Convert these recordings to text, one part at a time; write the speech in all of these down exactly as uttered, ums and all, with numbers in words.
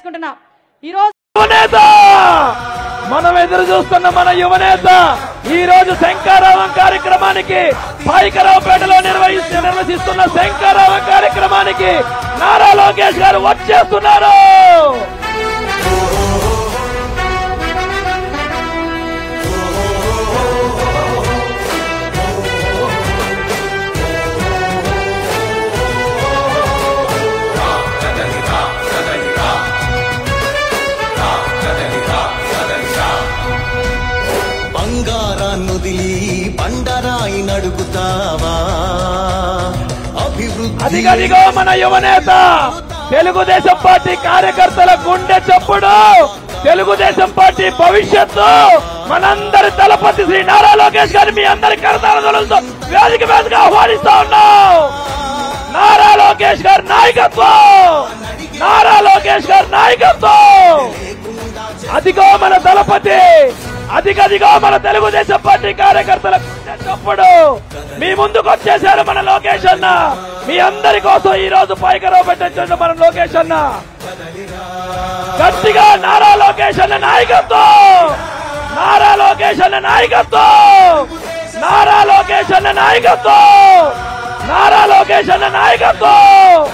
తెలియజేసుకుంటున్నాం. ఈ రోజు యువనేత మనం ఎదురు చూస్తున్న మన యువనేత ఈ రోజు శంకరావం కార్యక్రమానికి పాయకరావుపేటలో నిర్వహిస్తూ నిర్వహిస్తున్న శంకరావం కార్యక్రమానికి నారా లోకేష్ గారు వచ్చేస్తున్నారు. అదిగదిగో మన యువనేత తెలుగుదేశం పార్టీ కార్యకర్తల గుండె చప్పుడు, తెలుగుదేశం పార్టీ భవిష్యత్తు మనందరి తలపతి శ్రీ నారా లోకేష్ గారిని మీ అందరి కరతాళతో వేదిక మీదగా ఆహ్వానిస్తా ఉన్నాం. నారా లోకేష్ గారి నాయకత్వం, నారా లోకేష్ గారి నాయకత్వం. అదిగో మన తలపతి, అదిగదిగో మన తెలుగుదేశం పార్టీ కార్యకర్తల చప్పుడు మీ ముందుకు వచ్చేశారు మన లోకేష్ అన్న. మీ అందరి కోసం ఈ రోజు పాయకరావు పెట్టించండి మన లోకేష్ అన్న. గట్టిగా నారా లోకేష్ అన్న నాయకత్వం, నారా లోకేష్ అన్న నాయకత్వం, నారా లోకేష్ అన్న నాయకత్వం, నారా లోకేష్ అన్న నాయకత్వం.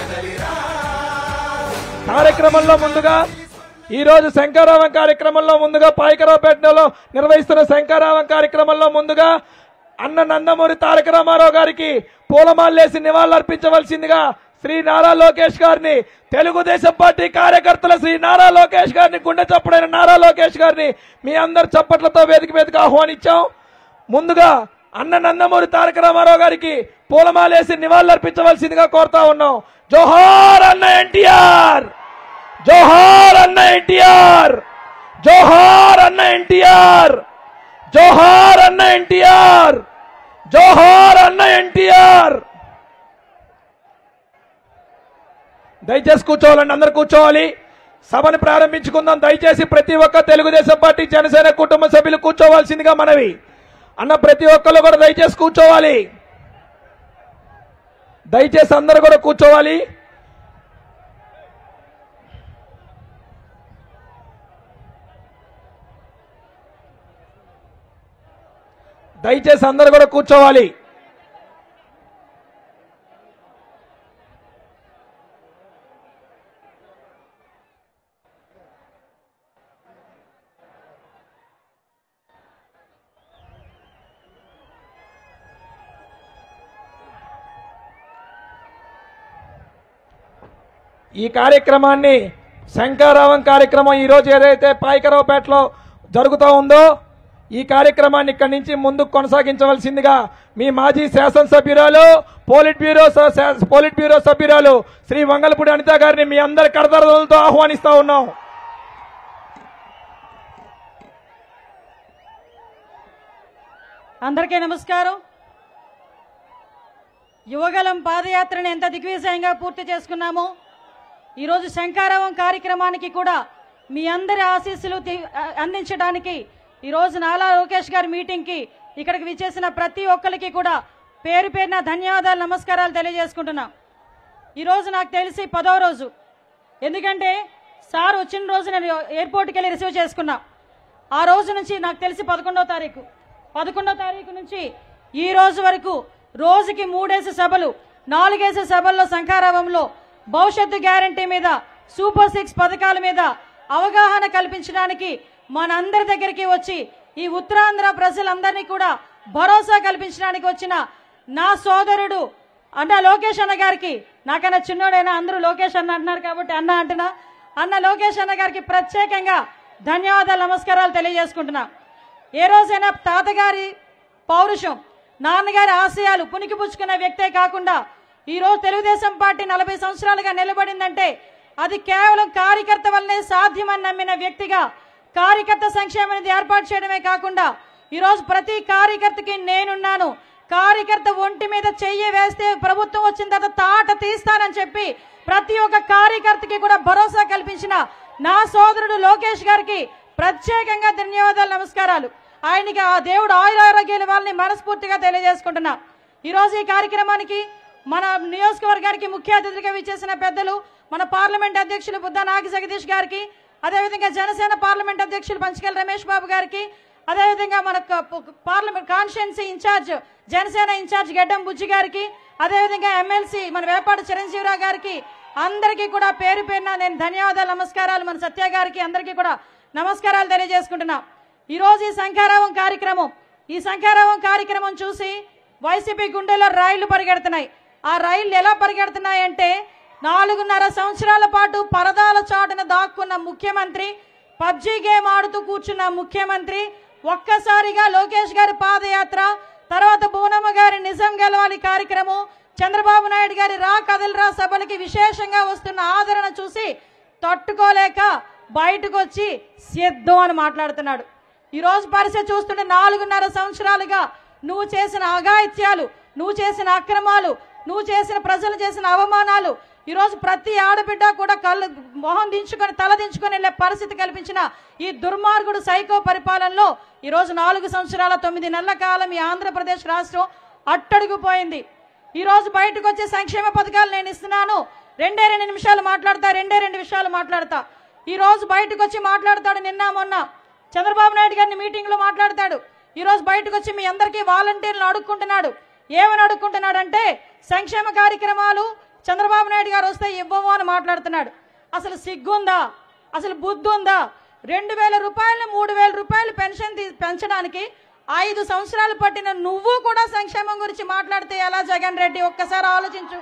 కార్యక్రమంలో ముందుగా ఈ రోజు శంకరావం కార్యక్రమంలో ముందుగా పాయకరావుపేటలో నిర్వహిస్తున్న శంకరావం కార్యక్రమంలో ముందుగా అన్న నందమూరి తారక రామారావు గారికి పూలమాలేసి నివాళులర్పించవలసిందిగా శ్రీ నారా లోకేష్ గారిని, తెలుగుదేశం పార్టీ కార్యకర్తల శ్రీ నారా లోకేష్ గారిని, గుండె చప్పుడైన నారా లోకేష్ గారిని మీ అందరి చప్పట్లతో వేదిక మీదకి ఆహ్వానించాం. ముందుగా అన్న నందమూరి తారక రామారావు గారికి పూలమాలేసి నివాళులర్పించవలసిందిగా కోరుతా ఉన్నాం. జోహార్ అన్న ఎన్టీఆర్, జోహార్ అన్న ఎన్టీఆర్, జోహార్ అన్న ఎన్టీఆర్, జోహార్ అన్న ఎన్టీఆర్, జోహార్ అన్న ఎన్టీఆర్. దయచేసి కూర్చోవాలండి, అందరు కూర్చోవాలి. సభను ప్రారంభించుకుందాం. దయచేసి ప్రతి ఒక్క తెలుగుదేశం పార్టీ జనసేన కుటుంబ సభ్యులు కూర్చోవాల్సిందిగా మనవి. అన్న ప్రతి ఒక్కరు కూడా దయచేసి కూర్చోవాలి. దయచేసి అందరు కూడా కూర్చోవాలి. దయచేసి అందరు కూడా కూర్చోవాలి. ఈ కార్యక్రమాన్ని శంకరావం కార్యక్రమం ఈరోజు ఏదైతే పాయకరావుపేటలో జరుగుతూ ఉందో ఈ కార్యక్రమాన్ని ఇక్కడి నుంచి ముందుకు కొనసాగించవలసిందిగా మీ మాజీ శాసనసభ్యురాలు, పోలిట్ బ్యూరో పోలిట్ బ్యూరో సభ్యురాలు శ్రీ వంగలపూడి అనిత గారిని మీ అందరి కరతాళాలతో ఆహ్వానిస్తా ఉన్నాం. అందరికీ నమస్కారం. యువగలం పాదయాత్రను ఎంత దిగ్విజయంగా పూర్తి చేసుకున్నామో ఈరోజు శంకరావం కార్యక్రమానికి కూడా మీ అందరి ఆశీస్సులు అందించడానికి ఈరోజు నారా లోకేష్ గారి మీటింగ్కి ఇక్కడికి విచ్చేసిన ప్రతి ఒక్కరికి కూడా పేరు పేరున ధన్యవాదాలు, నమస్కారాలు తెలియజేసుకుంటున్నాం. ఈరోజు నాకు తెలిసి పదో రోజు, ఎందుకంటే సార్ వచ్చిన రోజు నేను ఎయిర్పోర్ట్కి వెళ్ళి రిసీవ్ చేసుకున్నా. ఆ రోజు నుంచి నాకు తెలిసి పదకొండవ తారీఖు పదకొండవ తారీఖు నుంచి ఈ రోజు వరకు రోజుకి మూడేసి సభలు, నాలుగేసి సభల్లో శంకరావంలో భవిష్యత్తు గ్యారంటీ మీద, సూపర్ సిక్స్ పథకాల మీద అవగాహన కల్పించడానికి మనందరి దగ్గరికి వచ్చి ఈ ఉత్తరాంధ్ర ప్రజలందరినీ కూడా భరోసా కల్పించడానికి వచ్చిన నా సోదరుడు అన్న లోకేష్ అన్న గారికి, నాకన్నా చిన్నోడైనా అందరూ లోకేష్ అన్న అంటున్నారు కాబట్టి అన్న అంటున్నా, అన్న లోకేష్ అన్న గారికి ప్రత్యేకంగా ధన్యవాదాలు, నమస్కారాలు తెలియజేసుకుంటున్నా. ఏ రోజైనా తాతగారి పౌరుషం, నాన్నగారి ఆశయాలు పుణికిపుచ్చుకున్న వ్యక్తే కాకుండా ఈరోజు తెలుగుదేశం పార్టీ నలభై సంవత్సరాలుగా నిలబడిందంటే అది కేవలం కార్యకర్త వల్లనే సాధ్యమని నమ్మిన వ్యక్తిగా కార్యకర్త సంక్షేమాన్ని ఏర్పాటు చేయడమే కాకుండా ఈరోజు ప్రతి కార్యకర్తకి నేనున్నాను, కార్యకర్త ఒంటి మీద చెయ్యి వేస్తే ప్రభుత్వం వచ్చిన తర్వాత తాట తీస్తానని చెప్పి ప్రతి ఒక్క కార్యకర్తకి కూడా భరోసా కల్పించిన నా సోదరుడు లోకేష్ గారికి ప్రత్యేకంగా ధన్యవాదాలు, నమస్కారాలు. ఆయనకి ఆ దేవుడు ఆయురారోగ్యాల వాళ్ళని మనస్ఫూర్తిగా తెలియజేసుకుంటున్నా. ఈరోజు ఈ కార్యక్రమానికి మన నియోజకవర్గానికి ముఖ్య అతిథిగా విచ్చేసిన పెద్దలు మన పార్లమెంట్ అధ్యక్షులు బుద్ధ నాగ జగదీష్ గారికి, అదేవిధంగా జనసేన పార్లమెంట్ అధ్యక్షులు పంచకల్ రమేష్ బాబు గారికి, అదేవిధంగా మన parliament constituency incharge Janasena incharge Gaddam Bujji గారికి, అదేవిధంగా ఎమ్మెల్సీ మన వేపాటి చిరంజీవిరావు గారికి అందరికీ కూడా పేరు పేరున నేను ధన్యవాదాలు నమస్కారాలు, మన సత్య గారికి అందరికీ కూడా నమస్కారాలు తెలియజేసుకుంటున్నా. ఈరోజు ఈ శంఖారావం కార్యక్రమం ఈ శంఖారావం కార్యక్రమం చూసి వైసీపీ గుండెల్లో రైళ్లు పరిగెడుతున్నాయి. ఆ రైళ్లు ఎలా పరిగెడుతున్నాయంటే, నాలుగున్నర సంవత్సరాల పాటు పరదాల చాటున దాక్కున్న ముఖ్యమంత్రి, పబ్జీ గేమ్ ఆడుతూ కూర్చున్న ముఖ్యమంత్రి ఒక్కసారిగా లోకేష్ గారి పాదయాత్ర, తర్వాత బోనమ్మ గారి నిజం గెలవాలి కార్యక్రమం, చంద్రబాబు నాయుడు గారి రా కదలరా సభలకి విశేషంగా వస్తున్న ఆదరణ చూసి తట్టుకోలేక బయటకు వచ్చి సిద్ధం అని మాట్లాడుతున్నాడు. ఈ రోజు పరిస్థితి చూస్తుంటే నాలుగున్నర సంవత్సరాలుగా నువ్వు చేసిన అఘాయిత్యాలు, నువ్వు చేసిన అక్రమాలు, నువ్వు చేసిన ప్రజలు చేసిన అవమానాలు, ఈ రోజు ప్రతి ఆడబిడ్డ కూడా కళ్ళు మొహం దించుకొని తల దించుకొని వెళ్లే పరిస్థితి కల్పించిన ఈ దుర్మార్గుడు సైకో పరిపాలనలో ఈ రోజు నాలుగు సంవత్సరాల తొమ్మిది నెలల కాలం ఈ ఆంధ్రప్రదేశ్ రాష్ట్రం అట్టడుగుపోయింది. ఈ రోజు బయటకు వచ్చే సంక్షేమ పథకాలు నేను ఇస్తున్నాను, రెండే రెండు నిమిషాలు మాట్లాడతా రెండే రెండు విషయాలు మాట్లాడతా. ఈ రోజు బయటకు వచ్చి మాట్లాడతాడు, నిన్న మొన్న చంద్రబాబు నాయుడు గారిని మీటింగ్ లో మాట్లాడతాడు. ఈ రోజు బయటకు వచ్చి మీ అందరికీ వాలంటీర్లను అడుక్కుంటున్నాడు. ఏమని అడుక్కుంటున్నాడంటే, సంక్షేమ కార్యక్రమాలు చంద్రబాబు నాయుడు గారు వస్తే ఇవ్వము అని మాట్లాడుతున్నాడు. అసలు సిగ్గుందా? అసలు బుద్ధి ఉందా? రెండు వేల రూపాయలు మూడు వేల రూపాయలు పెన్షన్ పెంచడానికి ఐదు సంవత్సరాలు పట్టిన నువ్వు కూడా సంక్షేమం గురించి మాట్లాడితే ఎలా జగన్ రెడ్డి? ఒక్కసారి ఆలోచించు.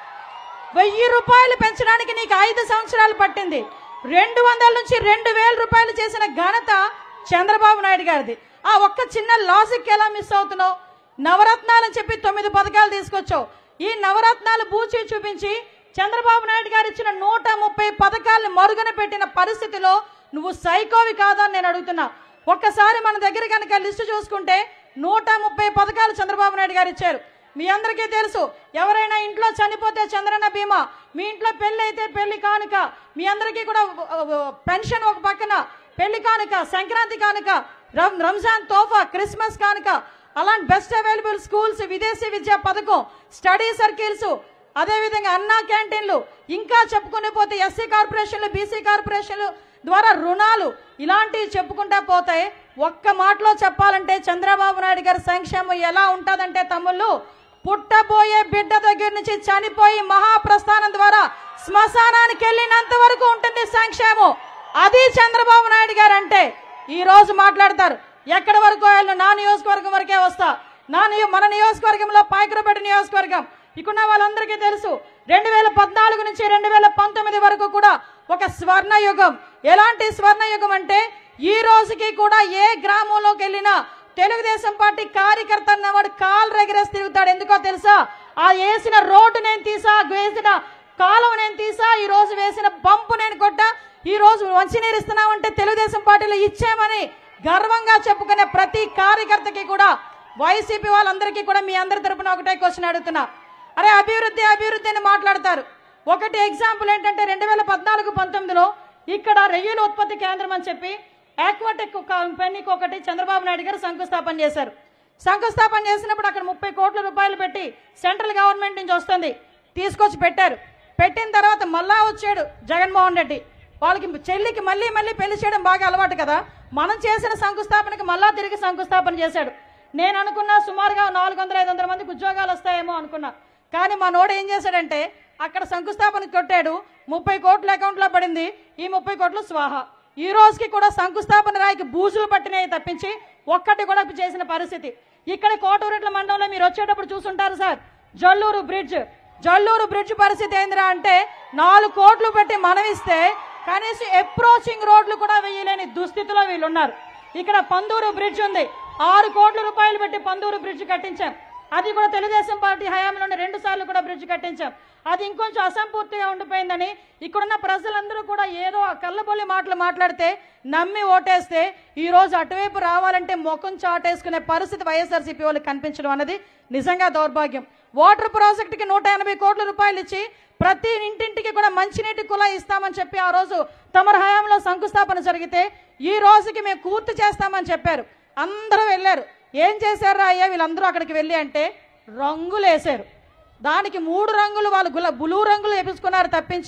వెయ్యి రూపాయలు పెంచడానికి నీకు ఐదు సంవత్సరాలు పట్టింది. రెండు వందల నుంచి రెండు వేల రూపాయలు చేసిన ఘనత చంద్రబాబు నాయుడు గారిది. ఆ ఒక్క చిన్న లాజిక్ ఎలా మిస్ అవుతున్నావు? నవరత్నాలని చెప్పి తొమ్మిది పథకాలు తీసుకొచ్చావు. ఈ నవరత్నాలు బూచి చూపించి చంద్రబాబు నాయుడు గారు ఇచ్చిన నూట ముప్పై పథకాలను మరుగున పెట్టిన పరిస్థితిలో నువ్వు సైకోవి కాదని నేను అడుగుతున్నా. ఒక్కసారి మన దగ్గర కనుక లిస్టు చూసుకుంటే నూట ముప్పై పథకాలు చంద్రబాబు నాయుడు గారు ఇచ్చారు. మీ అందరికీ తెలుసు, ఎవరైనా ఇంట్లో చనిపోతే చంద్రన్న బీమా, మీ ఇంట్లో పెళ్లి అయితే పెళ్లి కానుక, మీ అందరికీ కూడా పెన్షన్ ఒక పక్కన, పెళ్లి కానుక, సంక్రాంతి కానుక, రంజాన్ తోఫా, క్రిస్మస్ కానుక, అలాంటి బెస్ట్ అవైలబుల్ స్కూల్స్, విదేశీ విద్యా పథకం, స్టడీ సర్కిల్స్, అదేవిధంగా అన్నా క్యాంటీన్లు, ఇంకా చెప్పుకునే పోతే ఎస్సీ కార్పొరేషన్లు, బీసీ కార్పొరేషన్లు ద్వారా రుణాలు, ఇలాంటివి చెప్పుకుంటా పోతాయి. ఒక్క మాటలో చెప్పాలంటే చంద్రబాబు నాయుడు గారి సంక్షేమం ఎలా ఉంటుందంటే, తమ్ముళ్ళు, పుట్టబోయే బిడ్డ దగ్గర నుంచి చనిపోయి మహాప్రస్థానం ద్వారా శ్మశానానికి వెళ్ళినంత వరకు ఉంటుంది సంక్షేమం. అది చంద్రబాబు నాయుడు గారు అంటే. ఈ రోజు మాట్లాడతారు, ఎక్కడి వరకు వెళ్ళు, నా నియోజకవర్గం వరకే వస్తా. నా మన నియోజకవర్గంలో పాయకరపేట నియోజకవర్గం, ఇక్కడ వాళ్ళందరికీ తెలుసు, రెండు వేల పద్నాలుగు నుంచి రెండు వేల పంతొమ్మిది వరకు కూడా ఒక స్వర్ణ యుగం. ఎలాంటి స్వర్ణ యుగం అంటే, ఈ రోజుకి కూడా ఏ గ్రామంలోకి వెళ్ళినా తెలుగుదేశం పార్టీ కార్యకర్త అన్నవాడు కాలు రెగరేసి తిరుగుతాడు. ఎందుకో తెలుసా? ఆ వేసిన రోడ్డు నేను తీసా, వేసిన కాలువ నేను తీసా, ఈ రోజు వేసిన పంపు నేను కొట్టా, ఈ రోజు మంచినీరు ఇస్తున్నామంటే తెలుగుదేశం పార్టీలో ఇచ్చామని గర్వంగా చెప్పుకునే ప్రతి కార్యకర్తకి కూడా, వైసీపీ వాళ్ళందరికీ కూడా మీ అందరి తరపున ఒకటే క్వశ్చన్ అడుగుతున్నా. అరే అభివృద్ధి అభివృద్ధి అని మాట్లాడతారు. ఒకటి ఎగ్జాంపుల్ ఏంటంటే, రెండు వేల పద్నాలుగు పంతొమ్మిదిలో ఇక్కడ రొయ్యల ఉత్పత్తి కేంద్రం అని చెప్పి ఆక్వాటెక్ కంపెనీకి ఒకటి చంద్రబాబు నాయుడు గారు శంకుస్థాపన చేశారు. శంకుస్థాపన చేసినప్పుడు అక్కడ ముప్పై కోట్ల రూపాయలు పెట్టి సెంట్రల్ గవర్నమెంట్ నుంచి వస్తుంది తీసుకొచ్చి పెట్టారు. పెట్టిన తర్వాత మళ్ళా వచ్చాడు జగన్మోహన్ రెడ్డి. వాళ్ళకి చెల్లికి మళ్ళీ మళ్ళీ పెళ్లి చేయడం బాగా అలవాటు కదా, మనం చేసిన శంకుస్థాపనకి మళ్ళా తిరిగి శంకుస్థాపన చేశాడు. నేను అనుకున్నా సుమారుగా నాలుగు వందల ఐదు వందల మందికి ఉద్యోగాలు వస్తాయేమో అనుకున్నా. కానీ మా నోడు ఏం చేశాడంటే, అక్కడ శంకుస్థాపన కొట్టాడు, ముప్పై కోట్ల అకౌంట్లో పడింది, ఈ ముప్పై కోట్లు స్వాహా. ఈ రోజుకి కూడా శంకుస్థాపన రాయికి బూజులు పట్టినాయి తప్పించి ఒక్కటి కూడా చేసిన పరిస్థితి. ఇక్కడ కోటూరెడ్ల మండలంలో మీరు వచ్చేటప్పుడు చూసుంటారు sir, Jalluru bridge Jalluru bridge పరిస్థితి ఏందిరా అంటే, నాలుగు కోట్లు పెట్టి మనమిస్తే కనీసం అప్రోచింగ్ రోడ్లు కూడా వేయలేని దుస్థితిలో వీళ్ళు ఉన్నారు. ఇక్కడ పందూరు బ్రిడ్జ్ ఉంది, ఆరు కోట్ల రూపాయలు పెట్టి పందూరు బ్రిడ్జ్ కట్టించాం. అది కూడా తెలుగుదేశం పార్టీ హయాంలోనే రెండు సార్లు కూడా బ్రిడ్జ్ కట్టించాం. అది ఇంకొంచెం అసంపూర్తిగా ఉండిపోయిందని ఇక్కడున్న ప్రజలందరూ కూడా ఏదో కళ్ళబొల్లి మాటలు మాట్లాడితే నమ్మి ఓటేస్తే ఈ రోజు అటువైపు రావాలంటే ముఖం చాటేసుకునే పరిస్థితి వైఎస్ఆర్సీపీ వాళ్ళకి కనిపించడం అనేది నిజంగా దౌర్భాగ్యం. వాటర్ ప్రాజెక్టుకి నూట ఎనభై కోట్ల రూపాయలు ఇచ్చి ప్రతి ఇంటింటికి కూడా మంచినీటి కుళా ఇస్తామని చెప్పి ఆ రోజు తమర హయాంలో శంకుస్థాపన జరిగితే ఈ రోజుకి మేము పూర్తి చేస్తామని చెప్పారు. అందరూ వెళ్ళారు. ఏం చేశారా అయ్యా వీళ్ళందరూ అక్కడికి వెళ్ళి అంటే, రంగులు వేశారు. దానికి మూడు రంగులు వాళ్ళు గుల బ్లూ రంగులు వేపించుకున్నారు తప్పించి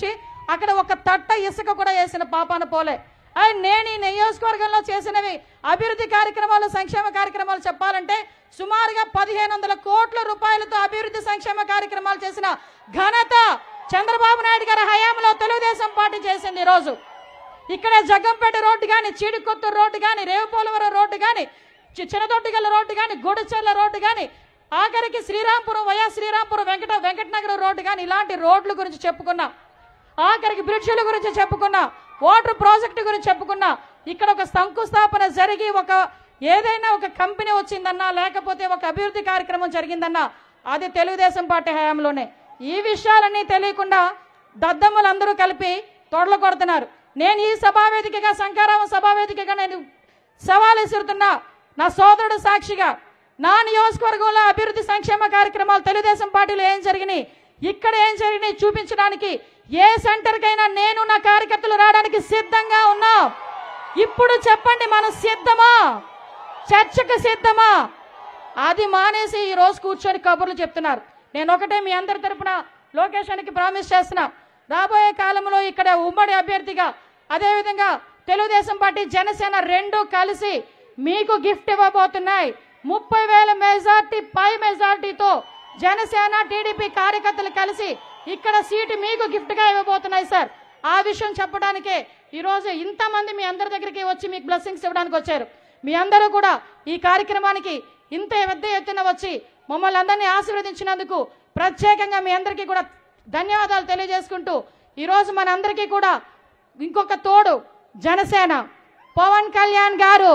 అక్కడ ఒక తట్ట ఇసుక కూడా వేసిన పాపాన పోలే. అయి నేను ఈ నియోజకవర్గంలో చేసినవి అభివృద్ధి కార్యక్రమాలు, సంక్షేమ కార్యక్రమాలు చెప్పాలంటే సుమారుగా పదిహేను వందల కోట్ల రూపాయలతో అభివృద్ధి సంక్షేమ కార్యక్రమాలు చేసిన ఘనత చంద్రబాబు నాయుడు గారి హయాంలో తెలుగుదేశం పార్టీ చేసింది. ఈరోజు ఇక్కడ జగ్గంపేట రోడ్డు కానీ, చీడికొత్తూరు రోడ్డు కానీ, రేవుపోలవరం రోడ్డు కానీ, చిన్నదొట్టిగల్ల రోడ్డు కానీ, గుడిచెర్ల రోడ్డు కానీ, ఆఖరికి శ్రీరాంపురం, వైఎస్ శ్రీరాంపురం, వెంకట వెంకటనగరం రోడ్డు కానీ, ఇలాంటి రోడ్ల గురించి చెప్పుకున్నా. ఆఖరికి బ్రిడ్జిల గురించి చెప్పుకున్నా, వాటర్ ప్రాజెక్టు గురించి చెప్పుకున్నా. ఇక్కడ ఒక శంకుస్థాపన జరిగి ఒక ఏదైనా ఒక కంపెనీ వచ్చిందన్నా, లేకపోతే ఒక అభివృద్ధి కార్యక్రమం జరిగిందన్నా అది తెలుగుదేశం పార్టీ హయాంలోనే. ఈ విషయాలన్నీ తెలియకుండా దద్దమ్మలందరూ కలిపి తొడలు కొడుతున్నారు. నేను ఈ సభావేదికగా, శంకరావం సభావేదికగా నేను సవాల్ విసురుతున్నా. నా సోదరుడు సాక్షిగా నా నియోజకవర్గంలో అభివృద్ధి సంక్షేమ కార్యక్రమాలు తెలుగుదేశం పార్టీలో ఏం జరిగినాయి, ఇక్కడ ఏం జరిగినాయి చూపించడానికి ఏ సెంటర్కైనా నేను నా కార్యకర్తలు రావడానికి సిద్ధంగా ఉన్నా. ఇప్పుడు చెప్పండి, మనం సిద్ధమా? చర్చకు సిద్ధమా? అది మానేసి ఈ రోజు కూర్చొని కబుర్లు చెప్తున్నారు. నేను ఒకటే మీ అందరి తరపున లోకేషన్కి ప్రామిస్ చేస్తున్నా, రాబోయే కాలంలో ఇక్కడ ఉమ్మడి అభ్యర్థిగా, అదేవిధంగా తెలుగుదేశం పార్టీ, జనసేన రెండు కలిసి మీకు గిఫ్ట్ ఇవ్వబోతున్నాయి. ముప్పై వేల మెజార్టీ పై మెజార్టీతో జనసేన టీడీపీ కార్యకర్తలు కలిసి ఇక్కడ సీటు మీకు గిఫ్ట్ గా ఇవ్వబోతున్నాయి సార్. ఆ విషయం చెప్పడానికే ఈరోజు ఇంతమంది మీ అందరి దగ్గరికి వచ్చి మీకు బ్లెస్సింగ్స్ ఇవ్వడానికి వచ్చారు. మీ అందరూ కూడా ఈ కార్యక్రమానికి ఇంత పెద్ద ఎత్తున వచ్చి మమ్మల్ని అందరినీ ఆశీర్వదించినందుకు ప్రత్యేకంగా మీ అందరికీ కూడా ధన్యవాదాలు తెలియజేసుకుంటూ, ఈరోజు మనందరికీ కూడా ఇంకొక తోడు జనసేన పవన్ కళ్యాణ్ గారు,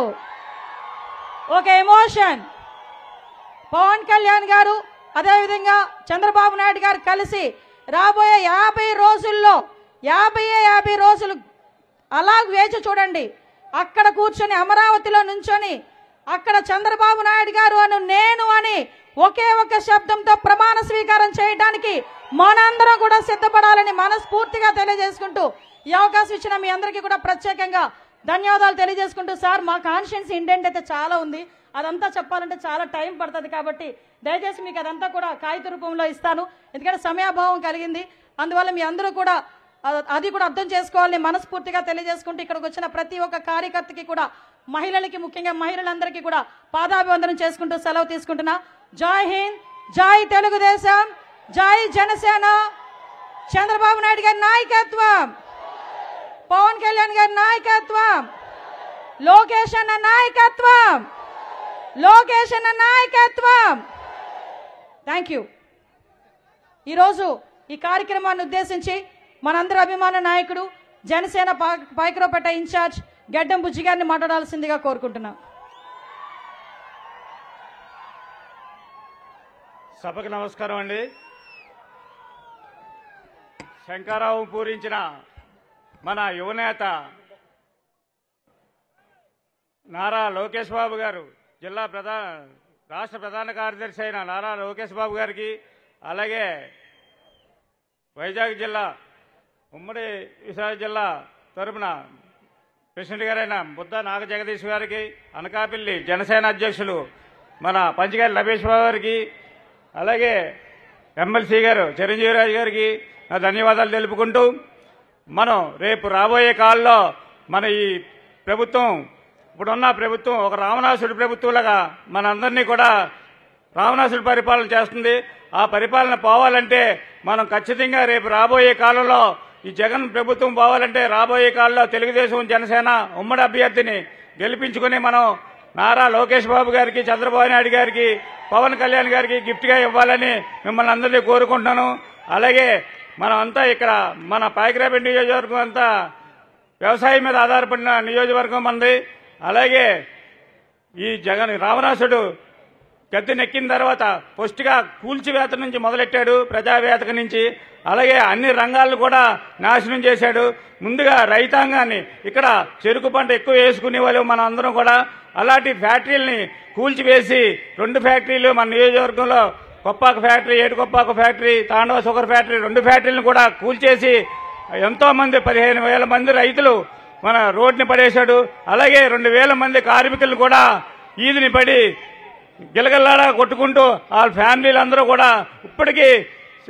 ఒక ఎమోషన్. పవన్ కళ్యాణ్ గారు అదేవిధంగా చంద్రబాబు నాయుడు గారు కలిసి రాబోయే యాభై రోజుల్లో యాభై యాభై రోజులు అలా వేచి చూడండి. అక్కడ కూర్చొని అమరావతిలో నుంచొని అక్కడ చంద్రబాబు నాయుడు గారు అను నేను అని ఒకే ఒక శబ్దంతో ప్రమాణ స్వీకారం చేయడానికి మనందరం కూడా సిద్ధపడాలని మనస్ఫూర్తిగా తెలియజేసుకుంటూ, ఈ అవకాశం ఇచ్చిన మీ అందరికీ కూడా ప్రత్యేకంగా ధన్యవాదాలు తెలియజేసుకుంటూ, సార్ మా కాన్షియన్స్ ఇండెంట్ అయితే చాలా ఉంది, అదంతా చెప్పాలంటే చాలా టైం పడుతుంది కాబట్టి దయచేసి మీకు అదంతా కూడా కాగిత రూపంలో ఇస్తాను. ఎందుకంటే సమయాభావం కలిగింది, అందువల్ల మీ అందరూ కూడా అది కూడా అర్థం చేసుకోవాలని మనస్ఫూర్తిగా తెలియజేసుకుంటూ, ఇక్కడికి వచ్చిన ప్రతి ఒక్క కార్యకర్తకి కూడా, మహిళలకి ముఖ్యంగా మహిళలందరికీ కూడా పాదాభివందనం చేసుకుంటూ సెలవు తీసుకుంటున్నా. జై హింద్, జై తెలుగుదేశం, జై జనసేన. చంద్రబాబు నాయుడు గారి నాయకత్వం, పవన్ కళ్యాణ్ గారి నాయకత్వం, లోకేష్ అన్న నాయకత్వం, లోకేష్ అన్న నాయకత్వం. Thank you. ఈరోజు ఈ కార్యక్రమాన్ని ఉద్దేశించి మనందరి అభిమాన నాయకుడు, జనసేన పాయకరావుపేట ఇన్ఛార్జ్ గడ్డం బుజ్జి గారిని మాట్లాడాల్సిందిగా కోరుకుంటున్నాం. సభకు నమస్కారం అండి. శంకరావు పూరించిన మన యువనేత నారా లోకేష్ బాబు గారు, జిల్లా ప్రధాన రాష్ట్ర ప్రధాన కార్యదర్శి అయిన నారా లోకేష్ బాబు గారికి, అలాగే వైజాగ్ జిల్లా ఉమ్మడి విశాఖ జిల్లా తరపున ప్రెసిడెంట్ గారైన బుద్ధ నాగ జగదీష్ గారికి, అనకాపల్లి జనసేన అధ్యక్షులు మన పంచగారి రమేష్ బాబు గారికి, అలాగే ఎమ్మెల్సీ గారు చిరంజీవిరాజు గారికి నా ధన్యవాదాలు తెలుపుకుంటూ, మనం రేపు రాబోయే కాలంలో మన ఈ ప్రభుత్వం, ఇప్పుడున్న ప్రభుత్వం ఒక రావణాసుడి ప్రభుత్వంలాగా మనందరినీ కూడా రావణాసుడి పరిపాలన చేస్తుంది. ఆ పరిపాలన పోవాలంటే మనం ఖచ్చితంగా రేపు రాబోయే కాలంలో ఈ జగన్ ప్రభుత్వం పోవాలంటే రాబోయే కాలంలో తెలుగుదేశం జనసేన ఉమ్మడి అభ్యర్థిని గెలిపించుకుని మనం నారా లోకేష్ బాబు గారికి, చంద్రబాబు నాయుడు గారికి, పవన్ కళ్యాణ్ గారికి గిఫ్ట్గా ఇవ్వాలని మిమ్మల్ని అందరినీ కోరుకుంటున్నాను. అలాగే మనం అంతా ఇక్కడ మన పాయకరావుపేట నియోజకవర్గం అంతా వ్యవసాయం మీద ఆధారపడిన నియోజకవర్గం మనది. అలాగే ఈ జగన్ రావణాసుడు గద్దెనెక్కిన తర్వాత ఫస్ట్గా కూల్చివేత నుంచి మొదలెట్టాడు, ప్రజావేతక నుంచి. అలాగే అన్ని రంగాలను కూడా నాశనం చేశాడు. ముందుగా రైతాంగాన్ని, ఇక్కడ చెరుకు పంట ఎక్కువ వేసుకునే వాళ్ళు మన అందరం కూడా అలాంటి ఫ్యాక్టరీలని కూల్చివేసి రెండు ఫ్యాక్టరీలు మన నియోజకవర్గంలో, Koppaka factory, Etikoppaka factory, Thandava sugar factory, రెండు ఫ్యాక్టరీలను కూడా కూల్చేసి ఎంతో మంది పదిహేను వేల మంది రైతులు మన రోడ్ని పడేశాడు. అలాగే రెండు వేల మంది కార్మికులు కూడా ఈదిని పడి గిలగల్లాడా కొట్టుకుంటూ వాళ్ళ ఫ్యామిలీలందరూ కూడా ఇప్పటికీ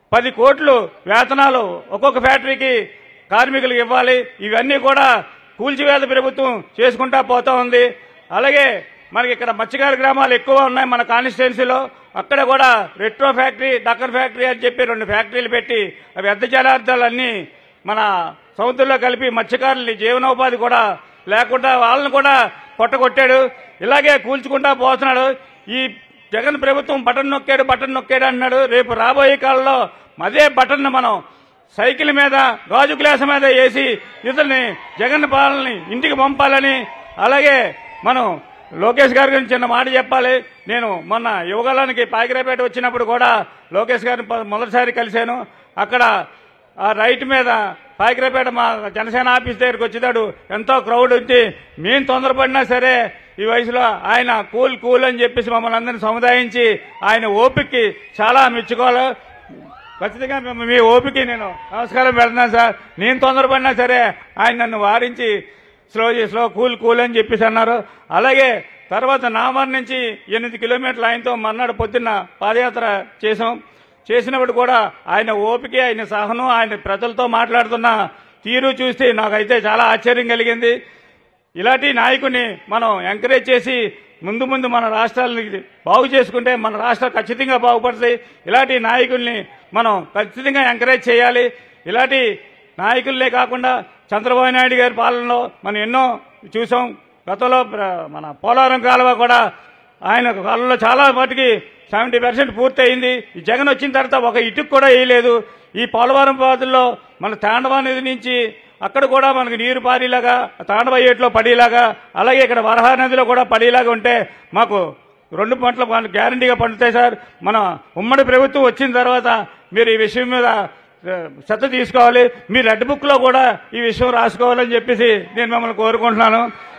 పది కోట్లు వేతనాలు ఒక్కొక్క ఫ్యాక్టరీకి కార్మికులకు ఇవ్వాలి. ఇవన్నీ కూడా కూల్చివేత ప్రభుత్వం చేసుకుంటా పోతా ఉంది. అలాగే మనకి ఇక్కడ మత్స్యకార గ్రామాలు ఎక్కువ ఉన్నాయి మన కాన్స్టిట్యున్సీలో. అక్కడ కూడా రెట్రో ఫ్యాక్టరీ, డక్కర్ ఫ్యాక్టరీ అని చెప్పి రెండు ఫ్యాక్టరీలు పెట్టి వ్యర్థ జలార్థాలన్నీ మన సముద్రంలో కలిపి మత్స్యకారులని జీవనోపాధి కూడా లేకుండా వాళ్ళని కూడా కొట్టగొట్టాడు. ఇలాగే కూల్చుకుంటా పోతున్నాడు. ఈ జగన్ ప్రభుత్వం బటన్ నొక్కాడు బటన్ నొక్కాడు అంటున్నాడు. రేపు రాబోయే కాలంలో అదే బటన్ మనం సైకిల్ మీద గాజు గ్లాస్ మీద వేసి ఇతన్ని జగన్ పాలనని ఇంటికి పంపాలని, అలాగే మనం లోకేష్ గారి గురించి చిన్న మాట చెప్పాలి. నేను మొన్న యువగలానికి పాకిరాపేట వచ్చినప్పుడు కూడా లోకేష్ గారిని మొదటిసారి కలిశాను. అక్కడ ఆ రైట్ మీద పాకిరాపేట మా జనసేన ఆఫీస్ దగ్గరికి వచ్చేదాడు ఎంతో క్రౌడ్ వచ్చి మేము తొందరపడినా సరే ఈ వయసులో ఆయన కూల్ కూల్ అని చెప్పేసి మమ్మల్ని అందరినీ సముదాయించి ఆయన ఓపికకి చాలా మెచ్చుకోవాలి. ఖచ్చితంగా మీ ఓపిక నేను నమస్కారం పెడుతున్నాను సార్. నేను తొందరపడినా సరే ఆయన నన్ను వారించి స్లో స్లో కూల్ కూల్ అని చెప్పేసి అన్నారు. అలాగే తర్వాత నామర్ నుంచి ఎనిమిది కిలోమీటర్లు ఆయనతో మర్నాడు పొద్దున్న పాదయాత్ర చేసాం. చేసినప్పుడు కూడా ఆయన ఓపిక, ఆయన సహనం, ఆయన ప్రజలతో మాట్లాడుతున్న తీరు చూస్తే నాకైతే చాలా ఆశ్చర్యం కలిగింది. ఇలాంటి నాయకుడిని మనం ఎంకరేజ్ చేసి ముందు ముందు మన రాష్ట్రాలని బాగు చేసుకుంటే మన రాష్ట్రం ఖచ్చితంగా బాగుపడుతుంది. ఇలాంటి నాయకుల్ని మనం ఖచ్చితంగా ఎంకరేజ్ చేయాలి. ఇలాంటి నాయకులే కాకుండా చంద్రబాబు నాయుడు గారి పాలనలో మనం ఎన్నో చూసాం. గతంలో మన పోలవరం కాలువ కూడా ఆయన కాలంలో చాలా మటుకి సెవెంటీ పర్సెంట్ పూర్తి అయింది. ఈ జగన్ వచ్చిన తర్వాత ఒక ఇటుకు కూడా వేయలేదు. ఈ పోలవరం పాదుల్లో మన తాండవ నది నుంచి అక్కడ కూడా మనకు నీరు పారేలాగా, తాండవ ఏట్లో పడేలాగా, అలాగే ఇక్కడ వరహా నదిలో కూడా పడేలాగా ఉంటే మాకు రెండు పంటలు మనకు గ్యారంటీగా పండుతాయి సార్. మన ఉమ్మడి ప్రభుత్వం వచ్చిన తర్వాత మీరు ఈ విషయం మీద శ్రద్ధ తీసుకోవాలి. మీ రెడ్ బుక్ లో కూడా ఈ విషయం రాసుకోవాలని చెప్పేసి నేను మిమ్మల్ని కోరుకుంటున్నాను.